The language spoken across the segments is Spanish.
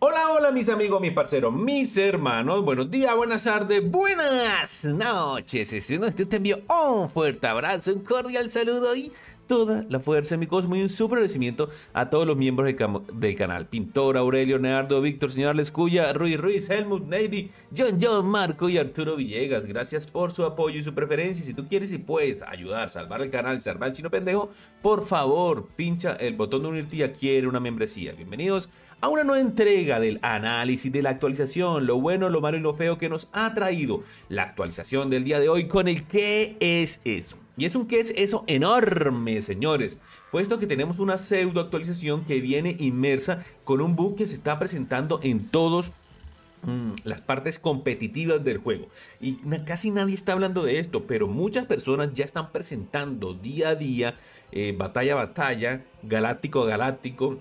Hola, hola mis amigos, mis parceros, mis hermanos, buenos días, buenas tardes, buenas noches. Te envío un fuerte abrazo, un cordial saludo y toda la fuerza de mi cosmos y un super agradecimiento a todos los miembros del canal. Pintor, Aurelio, Leonardo, Víctor, Señor Lescuya, Ruiz, Helmut, Neidy, John, Marco y Arturo Villegas. Gracias por su apoyo y su preferencia. Y si tú quieres y puedes ayudar, salvar el canal, salvar al chino pendejo, por favor, pincha el botón de unirte y adquiere una membresía. Bienvenidos a una nueva entrega del análisis de la actualización, lo bueno, lo malo y lo feo que nos ha traído la actualización del día de hoy con el ¿qué es eso? Y es un ¿qué es eso? Enorme, señores, puesto que tenemos una pseudo actualización que viene inmersa con un bug que se está presentando en todos las partes competitivas del juego y casi nadie está hablando de esto, pero muchas personas ya están presentando día a día, batalla a batalla, galáctico a galáctico,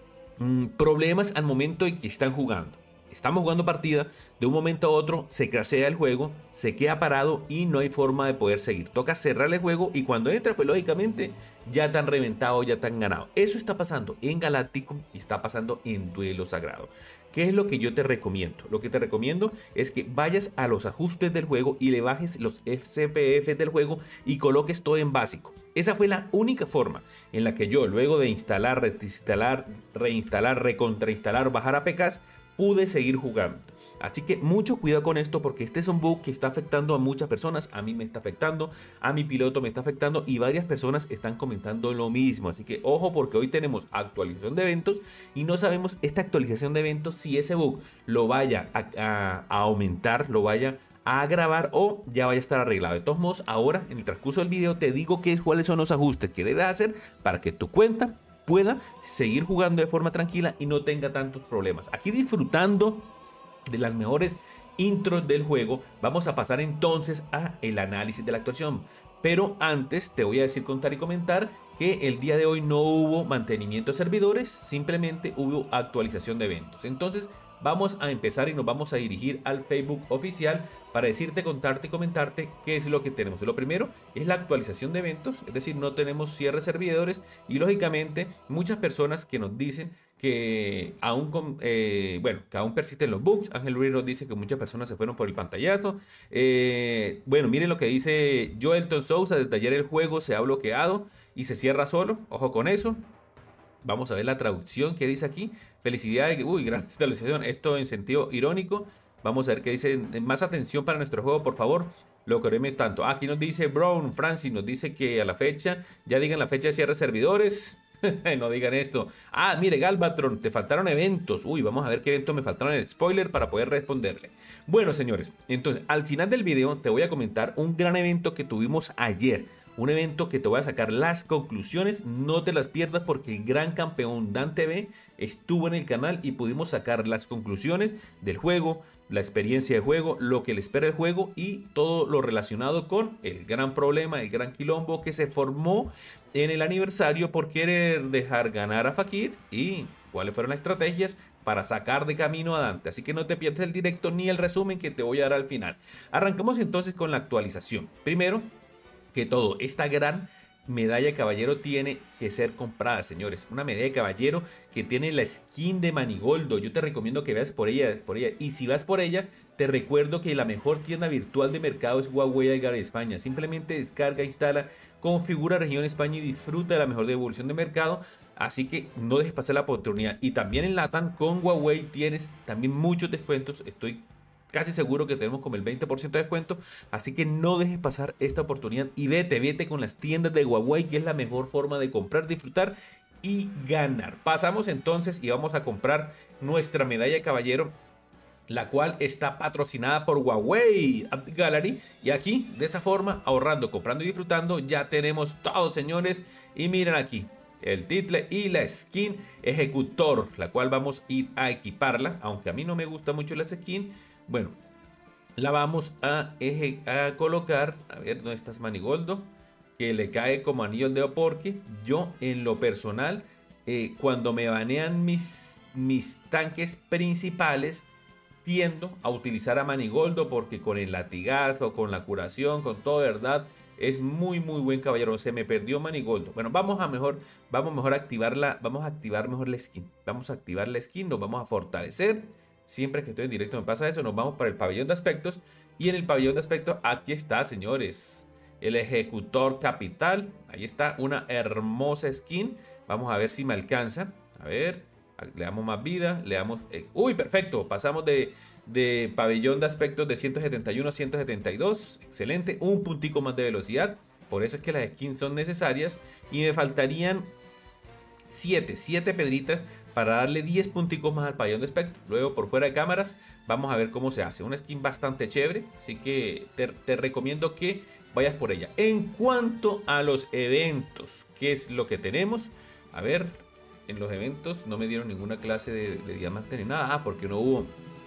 problemas al momento en que están jugando. Estamos jugando partida, de un momento a otro se crashea el juego, se queda parado y no hay forma de poder seguir. Toca cerrar el juego y cuando entra, pues lógicamente ya te han reventado, ya te han ganado. Eso está pasando en Galáctico y está pasando en Duelo Sagrado. ¿Qué es lo que yo te recomiendo? Lo que te recomiendo es que vayas a los ajustes del juego y le bajes los CPF del juego y coloques todo en básico. Esa fue la única forma en la que yo, luego de instalar, reinstalar, recontrainstalar, bajar APKs, pude seguir jugando. Así que mucho cuidado con esto porque este es un bug que está afectando a muchas personas. A mí me está afectando, a mi piloto me está afectando y varias personas están comentando lo mismo. Así que ojo porque hoy tenemos actualización de eventos y no sabemos esta actualización de eventos si ese bug lo vaya a aumentar, lo vaya a agravar o ya vaya a estar arreglado. De todos modos, ahora en el transcurso del video te digo cuáles son los ajustes que debes hacer para que tu cuenta pueda seguir jugando de forma tranquila y no tenga tantos problemas. Aquí disfrutando de las mejores intros del juego, vamos a pasar entonces a el análisis de la actuación. Pero antes te voy a decir, contar y comentar que el día de hoy no hubo mantenimiento de servidores, simplemente hubo actualización de eventos. Entonces vamos a empezar y nos vamos a dirigir al Facebook oficial para decirte, contarte y comentarte qué es lo que tenemos. Lo primero es la actualización de eventos, es decir, no tenemos cierre de servidores y lógicamente muchas personas que nos dicen que aún, que aún persisten los bugs. Ángel Ruiz nos dice que muchas personas se fueron por el pantallazo. Bueno, miren lo que dice Joelton Sousa, desde ayer el juego se ha bloqueado y se cierra solo, ojo con eso. Vamos a ver la traducción que dice aquí. Felicidades, uy, gran actualización. Esto en sentido irónico. Vamos a ver qué dice. Más atención para nuestro juego, por favor. Lo queremos tanto. Aquí nos dice Brown Francis, nos dice que a la fecha, ya digan la fecha de cierre de servidores. No digan esto. Ah, mire, Galvatron, te faltaron eventos. Uy, vamos a ver qué eventos me faltaron en el spoiler para poder responderle. Bueno, señores, entonces al final del video te voy a comentar un gran evento que tuvimos ayer. Un evento que te voy a sacar las conclusiones, no te las pierdas porque el gran campeón Dante B estuvo en el canal y pudimos sacar las conclusiones del juego, la experiencia de juego, lo que le espera el juego y todo lo relacionado con el gran problema, el gran quilombo que se formó en el aniversario por querer dejar ganar a Fakir y cuáles fueron las estrategias para sacar de camino a Dante. Así que no te pierdas el directo ni el resumen que te voy a dar al final. Arrancamos entonces con la actualización. Primero que todo, esta gran medalla de caballero tiene que ser comprada, señores. Una medalla de caballero que tiene la skin de Manigoldo. Yo te recomiendo que veas por ella. Y si vas por ella, te recuerdo que la mejor tienda virtual de mercado es Huawei Algar España. Simplemente descarga, instala, configura región España y disfruta de la mejor devolución de mercado. Así que no dejes pasar la oportunidad. Y también en LATAM con Huawei tienes también muchos descuentos. Estoy casi seguro que tenemos como el 20% de descuento, así que no dejes pasar esta oportunidad y vete con las tiendas de Huawei, que es la mejor forma de comprar, disfrutar y ganar. Pasamos entonces y vamos a comprar nuestra medalla de caballero, la cual está patrocinada por Huawei Gallery. Y aquí, de esa forma, ahorrando, comprando y disfrutando, ya tenemos todo, señores. Y miren aquí, el title y la skin ejecutor, la cual vamos a ir a equiparla, aunque a mí no me gusta mucho la skin. Bueno, la vamos a colocar. A ver, ¿dónde estás, Manigoldo? Que le cae como anillo al dedo porque yo, en lo personal, cuando me banean mis tanques principales, tiendo a utilizar a Manigoldo porque con el latigazo, con la curación, con todo, ¿verdad? Es muy buen caballero. Se me perdió Manigoldo. Bueno, vamos mejor a activarla. Vamos a activar mejor la skin. Vamos a activar la skin, nos vamos a fortalecer. Siempre que estoy en directo me pasa eso. Nos vamos para el pabellón de aspectos. Y en el pabellón de aspectos, aquí está, señores, el ejecutor capital. Ahí está, una hermosa skin. Vamos a ver si me alcanza. A ver, le damos más vida. Le damos... uy, perfecto. Pasamos de pabellón de aspectos de 171 a 172. Excelente. Un puntico más de velocidad. Por eso es que las skins son necesarias. Y me faltarían 7 pedritas para darle 10 punticos más al pabellón de aspectos. Luego, por fuera de cámaras, vamos a ver cómo se hace. Una skin bastante chévere. Así que te recomiendo que vayas por ella. En cuanto a los eventos, ¿qué es lo que tenemos? A ver, en los eventos no me dieron ninguna clase de diamante ni nada. Ah, porque no hubo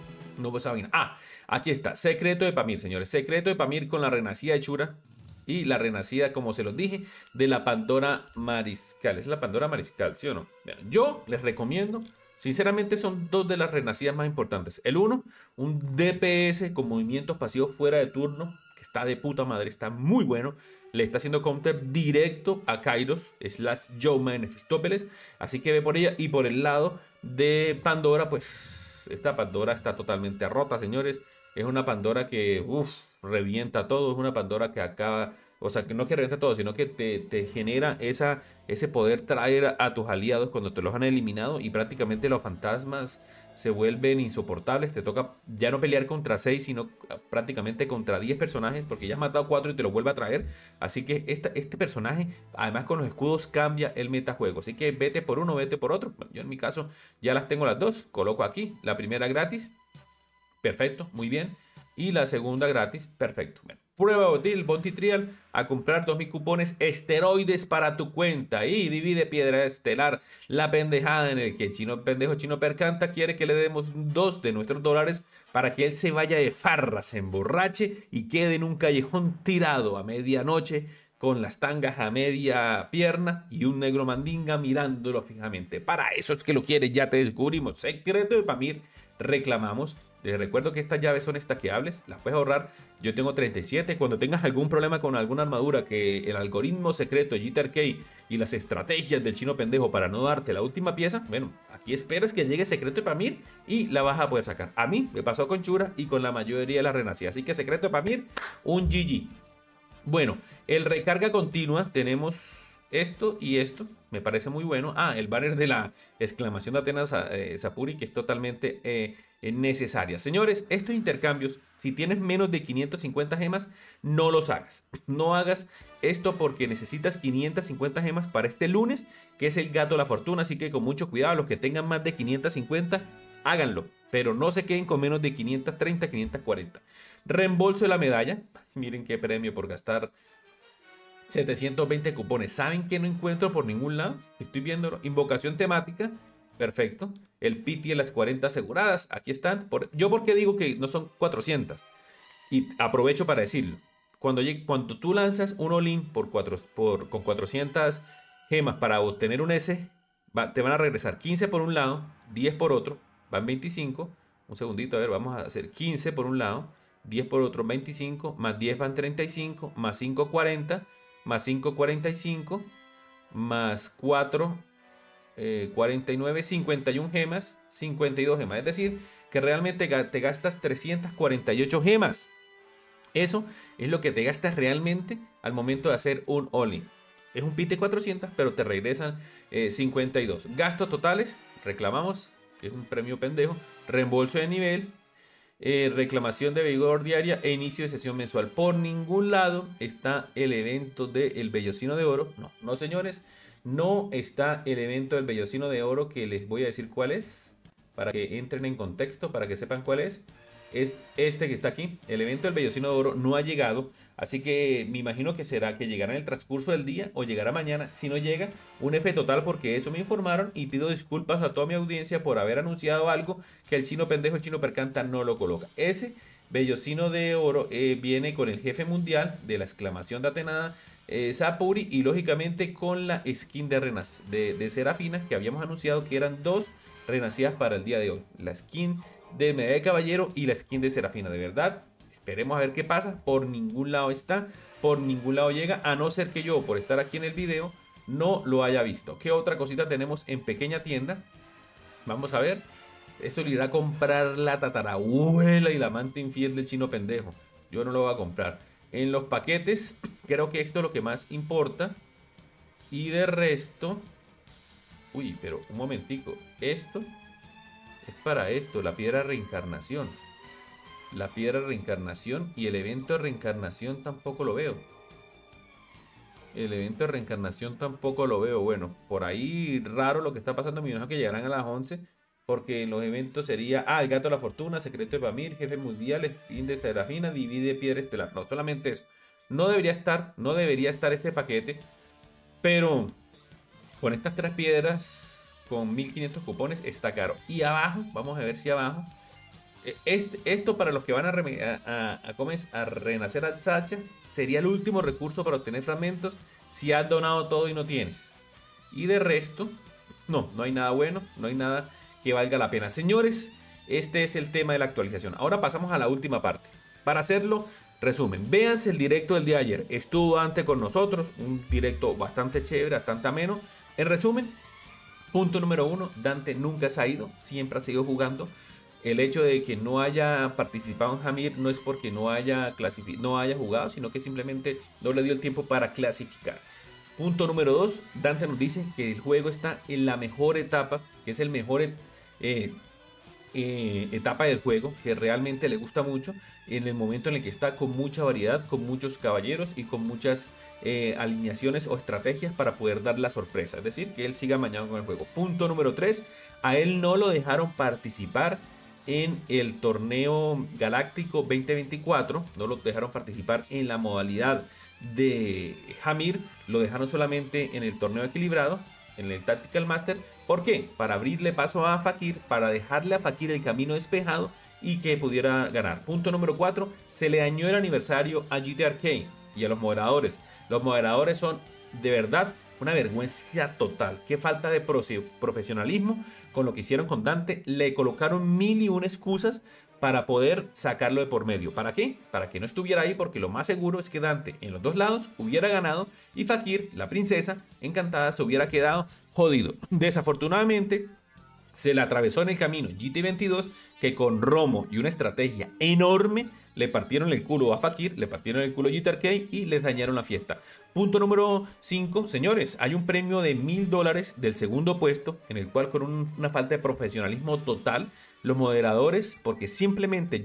esa vaina. Ah, aquí está. Secreto de Pamir, señores. Secreto de Pamir con la renacida de Chura. Y la renacida, como se los dije, de la Pandora Mariscal. Es la Pandora Mariscal, ¿sí o no? Bueno, yo les recomiendo, sinceramente son dos de las renacidas más importantes. El uno, un DPS con movimientos pasivos fuera de turno, que está de puta madre, está muy bueno. Le está haciendo counter directo a Kairos, / Yoma en Mefistófeles. Así que ve por ella. Y por el lado de Pandora, pues esta Pandora está totalmente rota, señores. Es una Pandora que, revienta todo. Es una Pandora que acaba, o sea, que no que revienta todo, sino que te genera ese poder traer a tus aliados cuando te los han eliminado. Y prácticamente los fantasmas se vuelven insoportables. Te toca ya no pelear contra 6, sino prácticamente contra 10 personajes, porque ya has matado 4 y te los vuelve a traer. Así que este personaje, además con los escudos, cambia el metajuego. Así que vete por uno, vete por otro. Yo en mi caso ya las tengo las dos. Coloco aquí la primera gratis. Perfecto, muy bien. Y la segunda gratis, perfecto. Bueno, prueba del Bounty Trial a comprar 2000 cupones esteroides para tu cuenta. Y divide piedra estelar, la pendejada en el que Chino Percanta quiere que le demos 2 de nuestros dólares para que él se vaya de farra, se emborrache y quede en un callejón tirado a medianoche con las tangas a media pierna y un negro mandinga mirándolo fijamente. Para eso es que lo quiere, ya te descubrimos. Secreto de Pamir, reclamamos. Les recuerdo que estas llaves son estaqueables, las puedes ahorrar. Yo tengo 37. Cuando tengas algún problema con alguna armadura, que el algoritmo secreto de JTRK y las estrategias del chino pendejo para no darte la última pieza, bueno, aquí esperas que llegue Secreto de Pamir y la vas a poder sacar. A mí me pasó con Chura y con la mayoría de las renacidas. Así que Secreto de Pamir, un GG. Bueno, el recarga continua, tenemos esto y esto, me parece muy bueno. Ah, el banner de la exclamación de Atenas Sapuri, que es totalmente necesaria. Señores, estos intercambios, si tienes menos de 550 gemas, no los hagas. No hagas esto porque necesitas 550 gemas para este lunes, que es el gato de la fortuna. Así que con mucho cuidado, los que tengan más de 550, háganlo. Pero no se queden con menos de 530, 540. Reembolso de la medalla. Miren qué premio por gastar 720 cupones. ¿Saben que no encuentro por ningún lado? Estoy viéndolo. Invocación temática. Perfecto. El Pity de las 40 aseguradas. Aquí están. Yo porque digo que no son 400. Y aprovecho para decirlo. Cuando tú lanzas un all-in con 400 gemas para obtener un S, te van a regresar 15 por un lado, 10 por otro. Van 25. Un segundito, a ver, vamos a hacer 15 por un lado, 10 por otro, 25. Más 10 van 35. Más 5, 40. Más 5, 45. Más 4... 49, 51 gemas, 52 gemas. Es decir, que realmente te gastas 348 gemas. Eso es lo que te gastas realmente al momento de hacer un all-in. Es un pit de 400, pero te regresan 52. Gastos totales, reclamamos, que es un premio pendejo. Reembolso de nivel, reclamación de vigor diaria e inicio de sesión mensual. Por ningún lado está el evento del Bellocino de Oro. No, señores. No está el evento del Bellocino de Oro, que les voy a decir cuál es, para que entren en contexto, para que sepan cuál es. Es este que está aquí. El evento del Bellocino de Oro no ha llegado, así que me imagino que será que llegará en el transcurso del día o llegará mañana. Si no llega, un F total, porque eso me informaron, y pido disculpas a toda mi audiencia por haber anunciado algo que el chino pendejo, el chino percanta, no lo coloca. Ese Bellocino de Oro viene con el jefe mundial de la exclamación de Atenada Sapuri, y lógicamente con la skin de Serafina, que habíamos anunciado que eran 2 renacidas para el día de hoy. La skin de Medalla de Caballero y la skin de Serafina. De verdad, Esperemos a ver qué pasa. Por ningún lado está, por ningún lado llega, a no ser que yo, por estar aquí en el video, no lo haya visto. ¿Qué otra cosita tenemos en pequeña tienda? Vamos a ver. Eso le irá a comprar la tatarabuela y la amante infiel del chino pendejo. Yo no lo voy a comprar. En los paquetes, creo que esto es lo que más importa. Y de resto... Uy, pero un momentico. Esto es para esto, la piedra de reencarnación. La piedra de reencarnación y el evento de reencarnación tampoco lo veo. El evento de reencarnación tampoco lo veo. Bueno, por ahí raro lo que está pasando. Me imagino que llegarán a las 11. Porque en los eventos sería... el gato de la fortuna, secreto de Pamir, jefe mundial, índice de la fina, divide piedra estelar. No, solamente eso. No debería estar este paquete. Pero con estas 3 piedras, con 1500 cupones, está caro. Y abajo, vamos a ver si abajo... Esto para los que van a renacer a Sacha sería el último recurso para obtener fragmentos si has donado todo y no tienes. Y de resto, no hay nada bueno, no hay nada que valga la pena. Señores, este es el tema de la actualización. Ahora pasamos a la última parte. Para hacerlo, resumen, véanse el directo del día de ayer. Estuvo Dante con nosotros, un directo bastante chévere, bastante ameno. En resumen, punto número 1, Dante nunca se ha ido, siempre ha seguido jugando. El hecho de que no haya participado en Hamir no es porque no haya jugado, sino que simplemente no le dio el tiempo para clasificar. Punto número 2, Dante nos dice que el juego está en la mejor etapa, que es el mejor etapa del juego, que realmente le gusta mucho, en el momento en el que está con mucha variedad, con muchos caballeros y con muchas alineaciones o estrategias para poder dar la sorpresa. Es decir, que él siga mañana con el juego. Punto número 3, a él no lo dejaron participar en el torneo galáctico 2024, no lo dejaron participar en la modalidad de Hamir, lo dejaron solamente en el torneo equilibrado, en el Tactical Master. ¿Por qué? Para abrirle paso a Fakir, para dejarle a Fakir el camino despejado y que pudiera ganar. Punto número 4, se le dañó el aniversario a GT Arcade y a los moderadores. Los moderadores son de verdad una vergüenza total. Qué falta de profesionalismo con lo que hicieron con Dante. Le colocaron 1001 excusas para poder sacarlo de por medio. ¿Para qué? Para que no estuviera ahí, porque lo más seguro es que Dante en los dos lados hubiera ganado y Fakir, la princesa encantada, se hubiera quedado jodido. Desafortunadamente, se le atravesó en el camino GT22, que con Romo y una estrategia enorme le partieron el culo a Fakir, le partieron el culo a GT Arcade y les dañaron la fiesta. Punto número 5, señores, hay un premio de $1000 del segundo puesto, en el cual con una falta de profesionalismo total, los moderadores, porque simplemente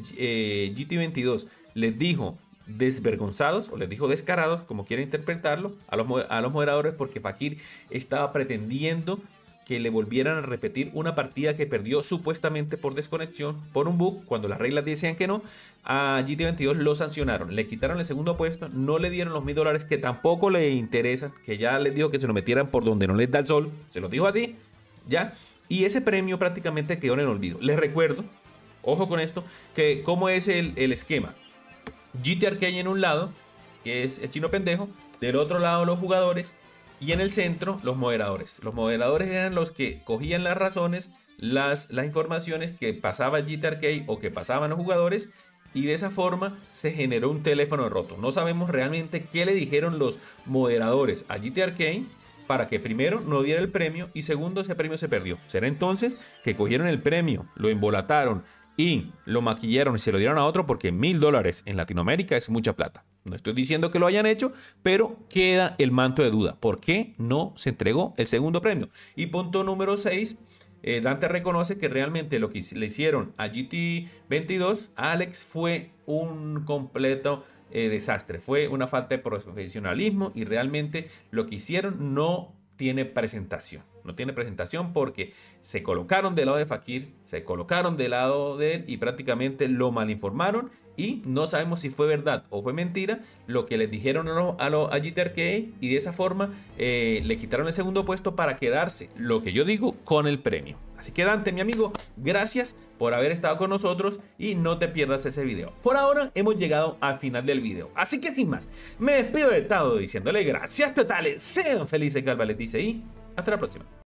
GT22 les dijo desvergonzados o les dijo descarados, como quiera interpretarlo, a los moderadores, porque Fakir estaba pretendiendo que le volvieran a repetir una partida que perdió supuestamente por desconexión, por un bug, cuando las reglas decían que no. A GT22 lo sancionaron, le quitaron el segundo puesto, no le dieron los $1000 que tampoco le interesan, que ya les dijo que se lo metieran por donde no les da el sol, se los dijo así, ya. Y ese premio prácticamente quedó en el olvido. Les recuerdo, ojo con esto, que cómo es el esquema. GT Arcade en un lado, que es el chino pendejo, del otro lado los jugadores, y en el centro los moderadores. Los moderadores eran los que cogían las razones, las informaciones que pasaba GT Arcade o que pasaban los jugadores, y de esa forma se generó un teléfono roto. No sabemos realmente qué le dijeron los moderadores a GT Arcade para que primero no diera el premio y segundo ese premio se perdió. Será entonces que cogieron el premio, lo embolataron y lo maquillaron y se lo dieron a otro, porque $1000 en Latinoamérica es mucha plata. No estoy diciendo que lo hayan hecho, pero queda el manto de duda. ¿Por qué no se entregó el segundo premio? Y punto número 6, Dante reconoce que realmente lo que le hicieron a GT22, a Alex, fue un completo desastre. Fue una falta de profesionalismo y realmente lo que hicieron no tiene presentación. No tiene presentación porque se colocaron del lado de Fakir, se colocaron del lado de él y prácticamente lo malinformaron, y no sabemos si fue verdad o fue mentira lo que les dijeron a GT Arcade, y de esa forma le quitaron el segundo puesto para quedarse, lo que yo digo, con el premio. Así que Dante, mi amigo, gracias por haber estado con nosotros y no te pierdas ese video. Por ahora hemos llegado al final del video, así que sin más, me despido de todo diciéndole gracias totales, sean felices, Galva les dice, y hasta la próxima.